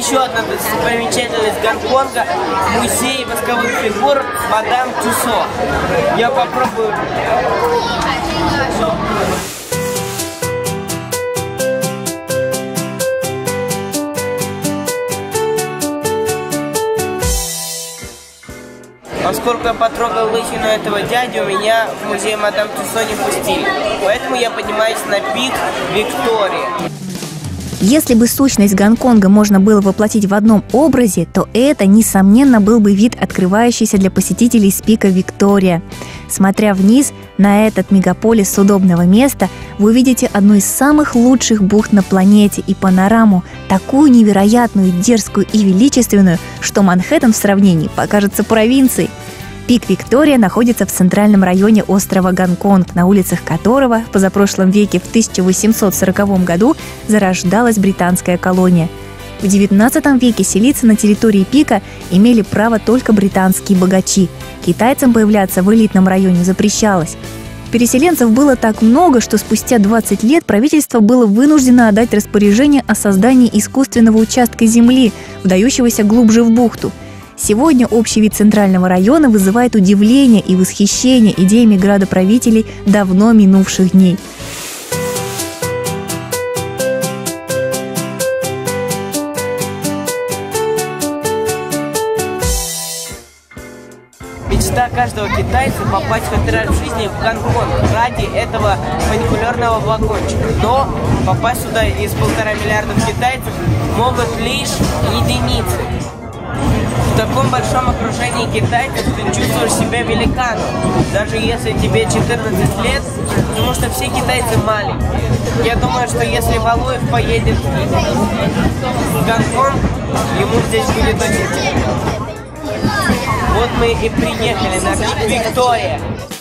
еще одна достопримечательность Гонконга – музей восковых фигур мадам Тюссо. Я попробую. Поскольку я потрогал лысину этого дяди, меня в музей мадам Тюссо не пустили. Поэтому я поднимаюсь на пик Виктории. Если бы сущность Гонконга можно было воплотить в одном образе, то это, несомненно, был бы вид, открывающийся для посетителей с пика Виктория. Смотря вниз на этот мегаполис с удобного места, вы увидите одну из самых лучших бухт на планете и панораму, такую невероятную, дерзкую и величественную, что Манхэттен в сравнении покажется провинцией. Пик Виктория находится в центральном районе острова Гонконг, на улицах которого в позапрошлом веке в 1840 году зарождалась британская колония. В XIX веке селиться на территории пика имели право только британские богачи. Китайцам появляться в элитном районе запрещалось. Переселенцев было так много, что спустя 20 лет правительство было вынуждено отдать распоряжение о создании искусственного участка земли, вдающегося глубже в бухту. Сегодня общий вид центрального района вызывает удивление и восхищение идеями градоправителей давно минувших дней. Мечта каждого китайца попасть хоть раз в жизни в Гонконг ради этого фуникулерного вагончика. Но попасть сюда из 1,5 миллиарда китайцев могут лишь единицы. В таком большом окружении китайцев ты чувствуешь себя великаном, даже если тебе 14 лет, потому что все китайцы маленькие. Я думаю, что если Валуев поедет в Гонконг, ему здесь будет очень тепло. Вот мы и приехали на пик Виктория.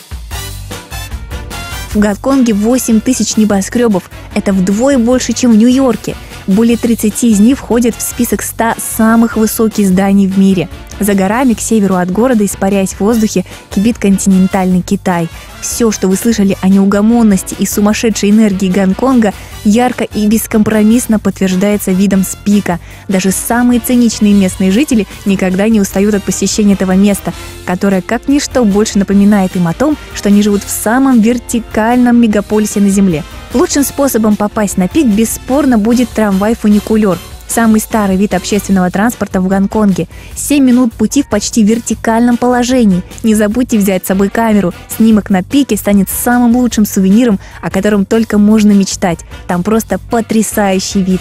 В Гонконге 8 тысяч небоскребов. Это вдвое больше, чем в Нью-Йорке. Более 30 из них входят в список 100 самых высоких зданий в мире. За горами, к северу от города, испаряясь в воздухе, кипит континентальный Китай. Все, что вы слышали о неугомонности и сумасшедшей энергии Гонконга, ярко и бескомпромиссно подтверждается видом с пика. Даже самые циничные местные жители никогда не устают от посещения этого места, которое как ничто больше напоминает им о том, что они живут в самом вертикальном мегаполисе на Земле. Лучшим способом попасть на пик бесспорно будет трамвай-фуникулер. Самый старый вид общественного транспорта в Гонконге. 7 минут пути в почти вертикальном положении. Не забудьте взять с собой камеру. Снимок на пике станет самым лучшим сувениром, о котором только можно мечтать. Там просто потрясающий вид.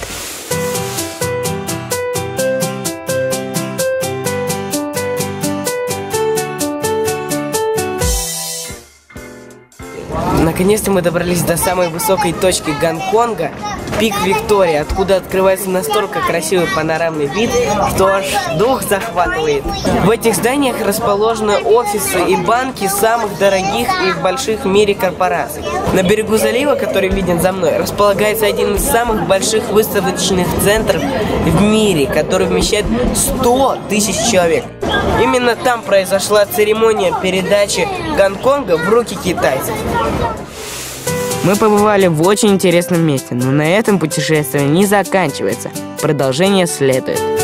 Наконец-то мы добрались до самой высокой точки Гонконга, пик Виктория, откуда открывается настолько красивый панорамный вид, что аж дух захватывает. В этих зданиях расположены офисы и банки самых дорогих и больших в мире корпораций. На берегу залива, который виден за мной, располагается один из самых больших выставочных центров в мире, который вмещает 100 тысяч человек. Именно там произошла церемония передачи Гонконга в руки китайцев. Мы побывали в очень интересном месте, но на этом путешествие не заканчивается. Продолжение следует.